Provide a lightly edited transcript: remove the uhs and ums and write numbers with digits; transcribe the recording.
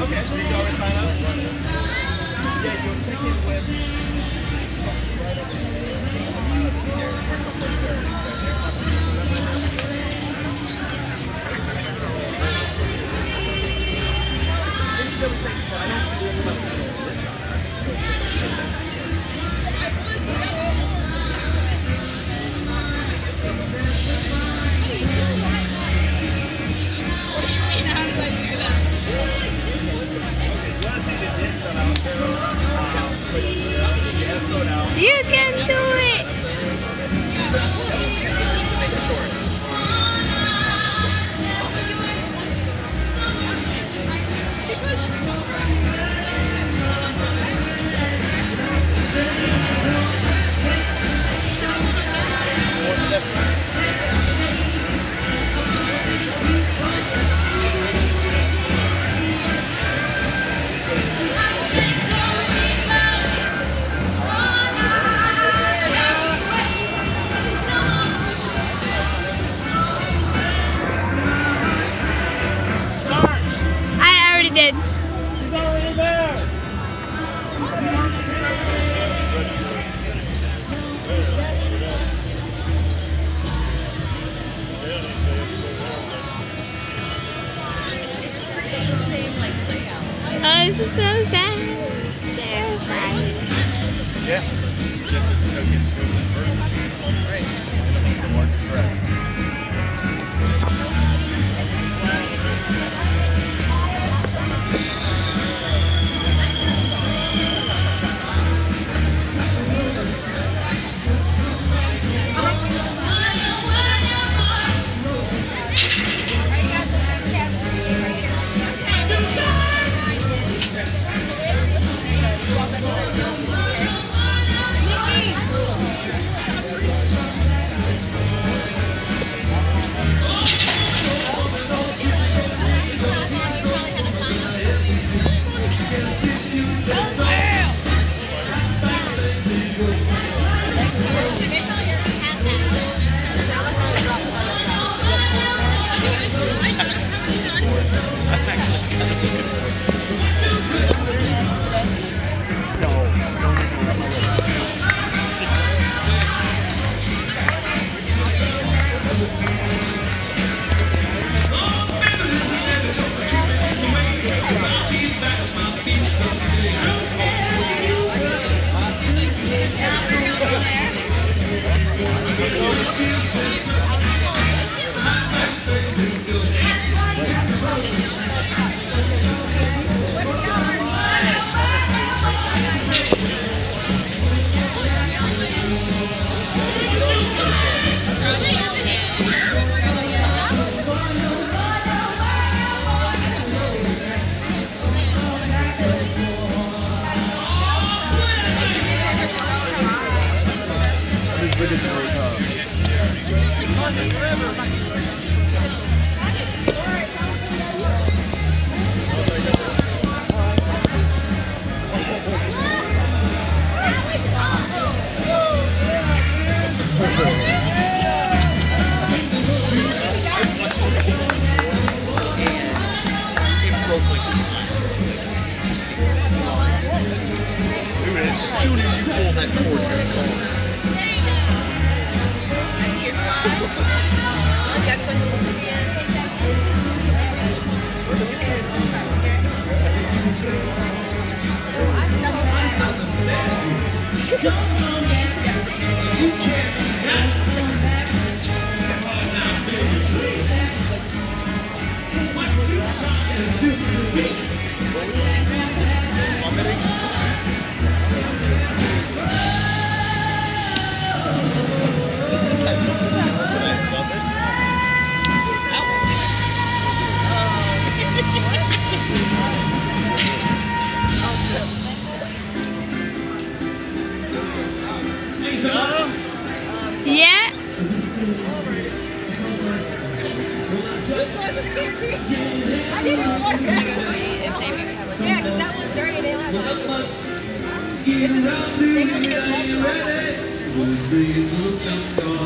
Okay, so you can always sign up? Yeah, you'll check in with... You can do it! I already did. He's already there! Oh, this is so sad. Terrifying. Yeah. As soon as you pull that cord, you're gone. Yeah. I didn't want to go see if they maybe have a... Yeah, because that was dirty. They don't have a reservation. This is the... They must have